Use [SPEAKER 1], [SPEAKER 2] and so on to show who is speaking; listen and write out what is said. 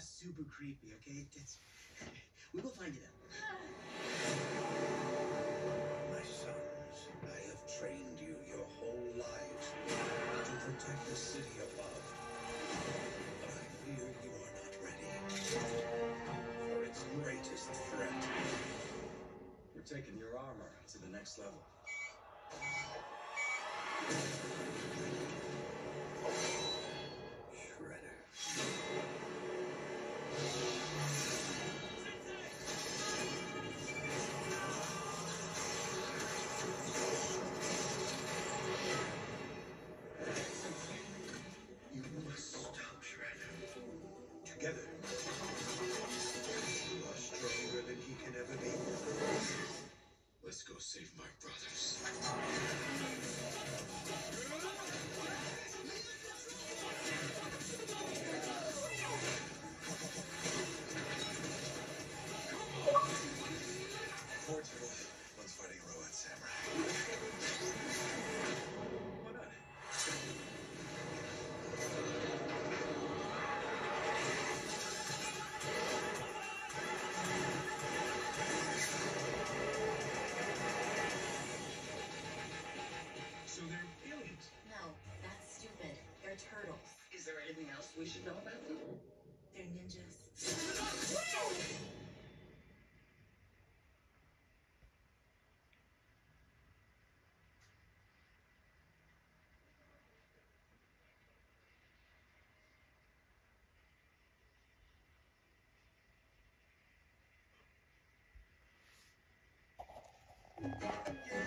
[SPEAKER 1] just super creepy, okay? We will find it out.
[SPEAKER 2] My sons, I have trained you your whole lives to protect the city above. But I fear you are not ready for its greatest threat.
[SPEAKER 1] We're taking your armor to the next level.
[SPEAKER 2] Shredder. You must stop, Shredder. Together, you are stronger than he can ever be. Let's go save my brothers. Four turtles, one's fighting a robot samurai. Why not? So they're aliens.
[SPEAKER 3] No, that's stupid. They're turtles.
[SPEAKER 4] Is there anything else we should know about them?
[SPEAKER 3] They're ninjas.
[SPEAKER 2] Yeah.